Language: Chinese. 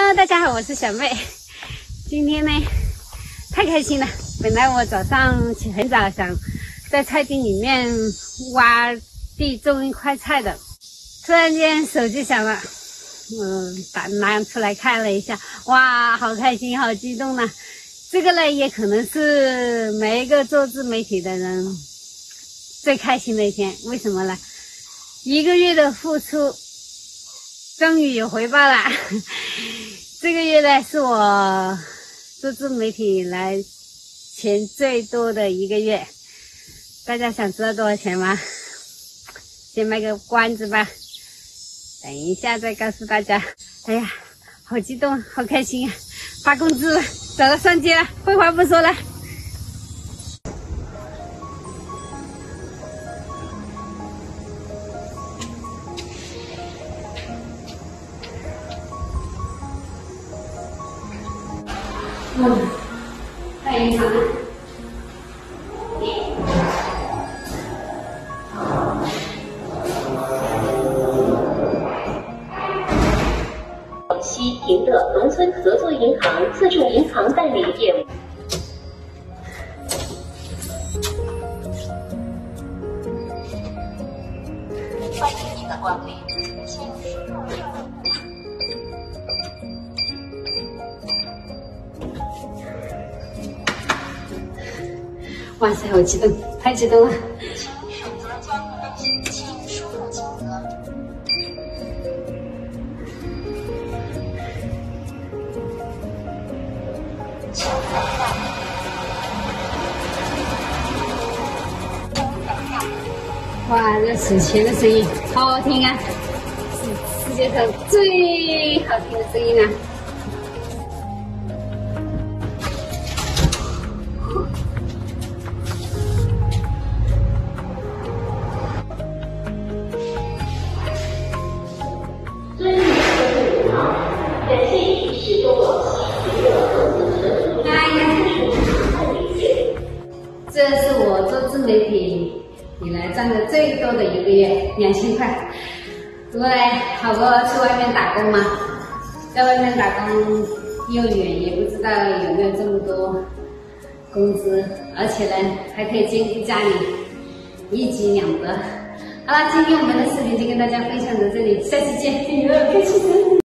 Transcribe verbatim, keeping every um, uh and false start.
Hello， 大家好，我是小妹。今天呢，太开心了。本来我早上起很早，想在菜地里面挖地种一块菜的，突然间手机响了，嗯，打拿出来看了一下，哇，好开心，好激动呐！这个呢，也可能是每一个做自媒体的人最开心的一天。为什么呢？一个月的付出终于有回报了。这个月呢，是我做自媒体来钱最多的一个月。大家想知道多少钱吗？先卖个关子吧，等一下再告诉大家。哎呀，好激动，好开心啊！发工资了，走了，上街了，废话不说了。嗯，太隐藏了。 广西平乐农村合作银行自助银行办理业务。欢迎您的光临，请输入账户。 哇塞，好激动，太激动了！ 请选择交易类型，请输入金额。请等待。 哇，这数钱的声音好好听啊，是世界上最好听的声音啊！ 感谢你使用广西平乐农村合作银行自助银行办理业务。 这是我做自媒体以来赚的最多的一个月，两千块。不过呢，好过去外面打工嘛，在外面打工又远，也不知道有没有这么多工资，而且呢，还可以兼顾家里，一举两得。好了，今天我们的视频就跟大家分享到这里，下期见，有没有开心？